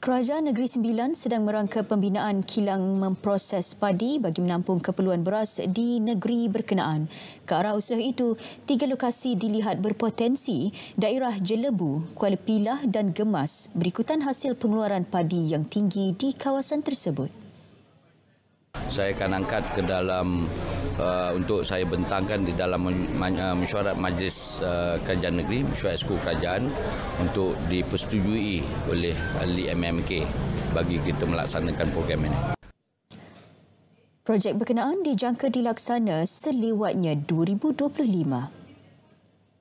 Kerajaan Negeri Sembilan sedang merangka pembinaan kilang memproses padi bagi menampung keperluan beras di negeri berkenaan. Ke arah usaha itu, 3 lokasi dilihat berpotensi, daerah Jelebu, Kuala Pilah dan Gemas berikutan hasil pengeluaran padi yang tinggi di kawasan tersebut. Saya akan angkat ke dalam untuk saya bentangkan di dalam mesyuarat Majlis Kerajaan Negeri, mesyuarat Eksekutif Kerajaan untuk dipersetujui oleh ahli MMK bagi kita melaksanakan program ini. Projek berkenaan dijangka dilaksana selewatnya 2025.